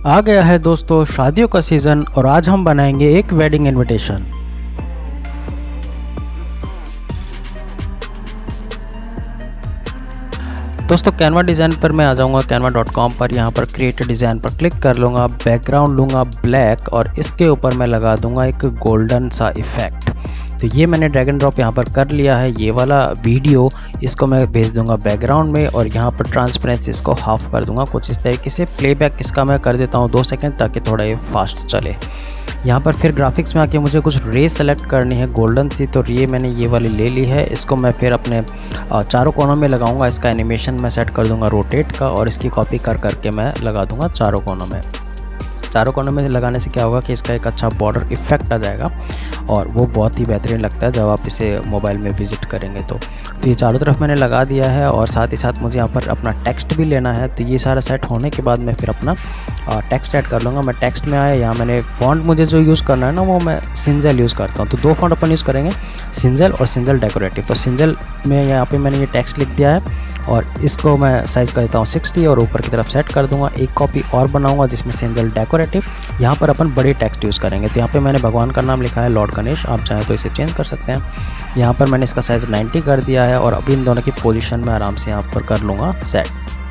आ गया है दोस्तों शादियों का सीज़न और आज हम बनाएंगे एक वेडिंग इनविटेशन। दोस्तों कैनवा डिज़ाइन पर मैं आ जाऊंगा canva.com पर। यहाँ पर क्रिएट डिज़ाइन पर क्लिक कर लूँगा, बैकग्राउंड लूँगा ब्लैक और इसके ऊपर मैं लगा दूंगा एक गोल्डन सा इफेक्ट। तो ये मैंने ड्रैग एंड ड्रॉप यहाँ पर कर लिया है। ये वाला वीडियो इसको मैं भेज दूंगा बैकग्राउंड में और यहाँ पर ट्रांसपेरेंसी इसको हाफ कर दूंगा कुछ इस तरीके से। प्लेबैक इसका मैं कर देता हूँ 2 सेकंड ताकि थोड़ा ये फास्ट चले। यहाँ पर फिर ग्राफिक्स में आके मुझे कुछ रे सेलेक्ट करनी है गोल्डन सी, तो ये मैंने ये वाली ले ली है। इसको मैं फिर अपने चारों कोनों में लगाऊंगा। इसका एनिमेशन मैं सेट कर दूंगा रोटेट का और इसकी कॉपी कर करके मैं लगा दूंगा चारों कोनों में। चारों कोनों में लगाने से क्या होगा कि इसका एक अच्छा बॉर्डर इफेक्ट आ जाएगा और वो बहुत ही बेहतरीन लगता है जब आप इसे मोबाइल में विजिट करेंगे। तो ये चारों तरफ मैंने लगा दिया है और साथ ही साथ मुझे यहाँ पर अपना टेक्स्ट भी लेना है। तो ये सारा सेट होने के बाद मैं फिर अपना टेक्स्ट ऐड कर लूँगा। मैं टेक्स्ट में आया, यहाँ मैंने फ़ॉन्ट मुझे जो यूज़ करना है ना वो मैं सिंजल यूज़ करता हूँ। तो 2 फ़ॉन्ट अपन यूज़ करेंगे, सिंजल और सिंजल डेकोरेटिव। तो सिंजल में यहाँ पे मैंने ये टेक्स्ट लिख दिया है और इसको मैं साइज़ कर देता हूँ 60 और ऊपर की तरफ सेट कर दूंगा। एक कॉपी और बनाऊंगा जिसमें सिंजल डेकोरेटिव, यहाँ पर अपन बड़े टेक्स्ट यूज़ करेंगे। तो यहाँ पे मैंने भगवान का नाम लिखा है लॉर्ड गणेश, आप चाहें तो इसे चेंज कर सकते हैं। यहाँ पर मैंने इसका साइज़ 90 कर दिया है और अभी इन दोनों की पोजीशन में आराम से यहाँ पर कर लूँगा सेट।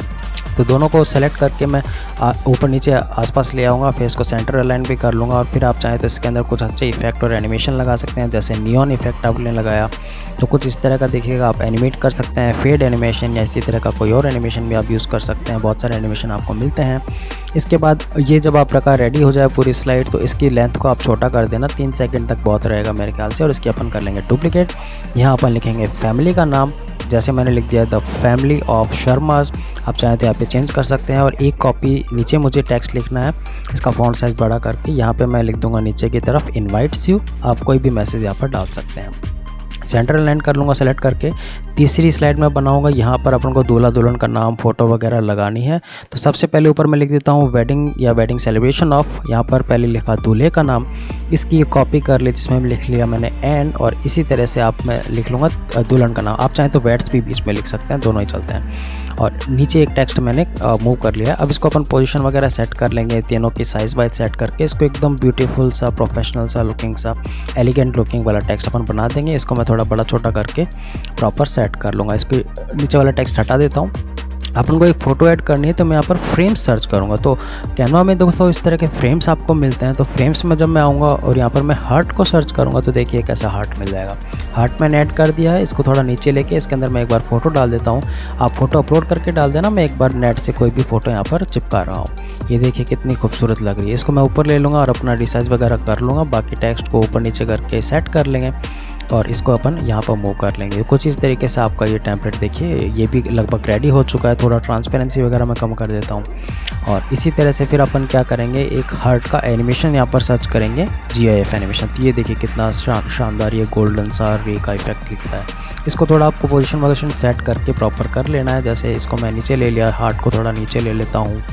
तो दोनों को सेलेक्ट करके मैं ऊपर नीचे आसपास ले आऊँगा, फिर इसको सेंटर अलाइन भी कर लूँगा और फिर आप चाहें तो इसके अंदर कुछ अच्छे इफेक्ट और एनिमेशन लगा सकते हैं। जैसे नियॉन इफेक्ट आपने लगाया तो कुछ इस तरह का देखिएगा, आप एनिमेट कर सकते हैं। फेड एनिमेशन या इसी तरह का कोई और एनिमेशन भी आप यूज़ कर सकते हैं। बहुत सारे एनिमेशन आपको मिलते हैं। इसके बाद ये जब आप प्रकार रेडी हो जाए पूरी स्लाइड तो इसकी लेंथ को आप छोटा कर देना, 3 सेकंड तक बहुत रहेगा मेरे ख्याल से। और इसकी अपन कर लेंगे डुप्लीकेट। यहाँ अपन लिखेंगे फैमिली का नाम, जैसे मैंने लिख दिया द फैमिली ऑफ शर्माज, आप चाहें तो यहाँ पे चेंज कर सकते हैं। और एक कॉपी नीचे मुझे टेक्स्ट लिखना है, इसका फॉन्ट साइज बड़ा करके यहाँ पे मैं लिख दूंगा नीचे की तरफ इनवाइट्स यू। आप कोई भी मैसेज यहाँ पर डाल सकते हैं। सेंटर अलाइन कर लूँगा सेलेक्ट करके। तीसरी स्लाइड में बनाऊंगा, यहाँ पर अपन को दूल्हा दुल्हन का नाम फोटो वगैरह लगानी है। तो सबसे पहले ऊपर मैं लिख देता हूँ वेडिंग या वेडिंग सेलिब्रेशन ऑफ, यहाँ पर पहले लिखा दूल्हे का नाम, इसकी कॉपी कर ली जिसमें लिख लिया मैंने एंड और इसी तरह से आप मैं लिख लूँगा दुल्हन का नाम। आप चाहें तो वेड्स भी बीच में लिख सकते हैं, दोनों ही चलते हैं। और नीचे एक टेक्स्ट मैंने मूव कर लिया। अब इसको अपन पोजीशन वगैरह सेट कर लेंगे, तीनों की साइज वाइज सेट करके इसको एकदम ब्यूटीफुल सा प्रोफेशनल सा लुकिंग सा एलिगेंट लुकिंग वाला टेक्स्ट अपन बना देंगे। इसको मैं थोड़ा बड़ा छोटा करके प्रॉपर सेट कर लूँगा। इसके नीचे वाला टेक्स्ट हटा देता हूँ। अपन को एक फ़ोटो ऐड करनी है तो मैं यहाँ पर फ्रेम्स सर्च करूँगा। तो कैनवा में दोस्तों इस तरह के फ्रेम्स आपको मिलते हैं। तो फ्रेम्स में जब मैं आऊँगा और यहाँ पर मैं हार्ट को सर्च करूँगा तो देखिए कैसा हार्ट मिल जाएगा। हार्ट मैंने ऐड कर दिया है। इसको थोड़ा नीचे लेके इसके अंदर मैं एक बार फ़ोटो डाल देता हूँ। आप फ़ोटो अपलोड करके डाल देना, मैं एक बार नेट से कोई भी फ़ोटो यहाँ पर चिपका रहा हूँ। ये देखिए कितनी खूबसूरत लग रही है। इसको मैं ऊपर ले लूँगा और अपना रिसाइज वगैरह कर लूँगा। बाकी टेक्स्ट को ऊपर नीचे करके सेट कर लेंगे और इसको अपन यहाँ पर मूव कर लेंगे। कुछ इस तरीके से आपका ये टेम्पलेट देखिए ये भी लगभग रेडी हो चुका है। थोड़ा ट्रांसपेरेंसी वगैरह मैं कम कर देता हूँ। और इसी तरह से फिर अपन क्या करेंगे, एक हार्ट का एनिमेशन यहाँ पर सर्च करेंगे, GIF एनिमेशन। तो ये देखिए कितना शानदार ये गोल्डन सा रे का इफेक्ट दिखता है। इसको थोड़ा आपको पोजीशन सेट करके प्रॉपर कर लेना है। जैसे इसको मैं नीचे ले लिया, हार्ट को थोड़ा नीचे ले लेता हूँ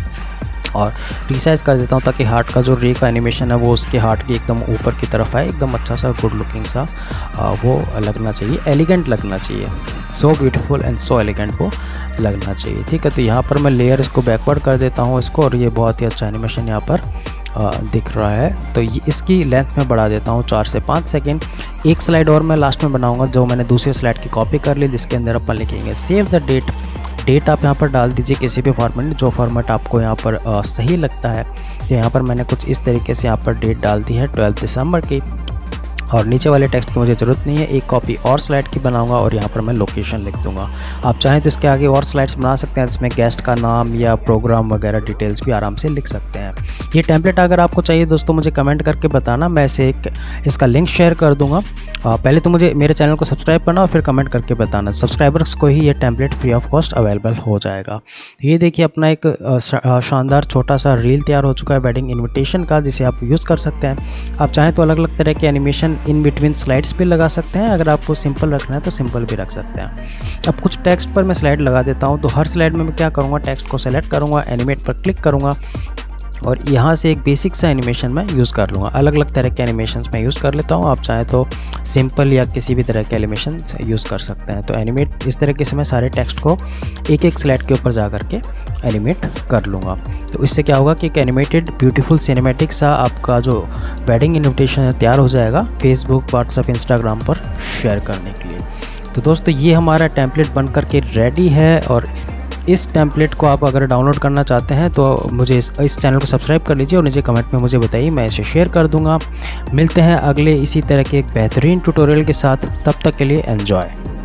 और रिसाइज कर देता हूँ ताकि हार्ट का जो रे का एनिमेशन है वो उसके हार्ट की एकदम ऊपर की तरफ आए। एकदम अच्छा सा गुड लुकिंग सा वो लगना चाहिए, एलिगेंट लगना चाहिए। So beautiful and so elegant वो लगना चाहिए। ठीक है, तो यहाँ पर मैं लेयर इसको बैकवर्ड कर देता हूँ इसको और ये बहुत ही अच्छा एनिमेशन यहाँ पर दिख रहा है। तो ये इसकी लेंथ में बढ़ा देता हूँ 4 से 5 सेकेंड। एक स्लाइड और मैं लास्ट में बनाऊँगा जो मैंने दूसरी स्लाइड की कॉपी कर ली, जिसके अंदर अपन लिखेंगे सेव द डेट। डेट आप यहाँ पर डाल दीजिए किसी भी फॉर्मेट, जो फॉर्मेट आपको यहाँ पर सही लगता है। तो यहाँ पर मैंने कुछ इस तरीके से यहाँ पर डेट डाल दी है 12 दिसंबर की। और नीचे वाले टेक्स्ट की मुझे ज़रूरत नहीं है। एक कॉपी और स्लाइड की बनाऊंगा और यहाँ पर मैं लोकेशन लिख दूंगा। आप चाहें तो इसके आगे और स्लाइड्स बना सकते हैं जिसमें गेस्ट का नाम या प्रोग्राम वगैरह डिटेल्स भी आराम से लिख सकते हैं। ये टेम्पलेट अगर आपको चाहिए दोस्तों मुझे कमेंट करके बताना, मैं इसे इसका लिंक शेयर कर दूंगा। पहले तो मुझे मेरे चैनल को सब्सक्राइब करना और फिर कमेंट करके बताना। सब्सक्राइबर्स को ही ये template free of cost available हो जाएगा। ये देखिए अपना एक शानदार छोटा सा रील तैयार हो चुका है वेडिंग इन्विटेशन का, जिसे आप यूज़ कर सकते हैं। आप चाहें तो अलग अलग तरह के एनिमेशन इन बिटवीन स्लाइड्स पे लगा सकते हैं। अगर आपको सिंपल रखना है तो सिंपल भी रख सकते हैं। अब कुछ टेक्स्ट पर मैं स्लाइड लगा देता हूँ। तो हर स्लाइड में मैं क्या करूँगा, टेक्स्ट को सेलेक्ट करूँगा, एनिमेट पर क्लिक करूँगा और यहाँ से एक बेसिक सा एनिमेशन मैं यूज़ कर लूँगा। अलग अलग तरह के एनिमेशंस मैं यूज़ कर लेता हूँ, आप चाहें तो सिंपल या किसी भी तरह के एनिमेशन यूज़ कर सकते हैं। तो एनिमेट इस तरीके से मैं सारे टेक्स्ट को एक एक स्लाइड के ऊपर जा करके एनिमेट कर लूँगा। तो इससे क्या होगा कि एक एनिमेटेड ब्यूटीफुल सिनेमैटिक सा आपका जो वेडिंग इन्विटेशन है तैयार हो जाएगा फेसबुक, व्हाट्सएप, इंस्टाग्राम पर शेयर करने के लिए। तो दोस्तों ये हमारा टेम्पलेट बन करके रेडी है, और इस टेम्पलेट को आप अगर डाउनलोड करना चाहते हैं तो मुझे इस चैनल को सब्सक्राइब कर लीजिए और नीचे कमेंट में मुझे बताइए, मैं इसे शेयर कर दूंगा। मिलते हैं अगले इसी तरह के एक बेहतरीन ट्यूटोरियल के साथ, तब तक के लिए एंजॉय।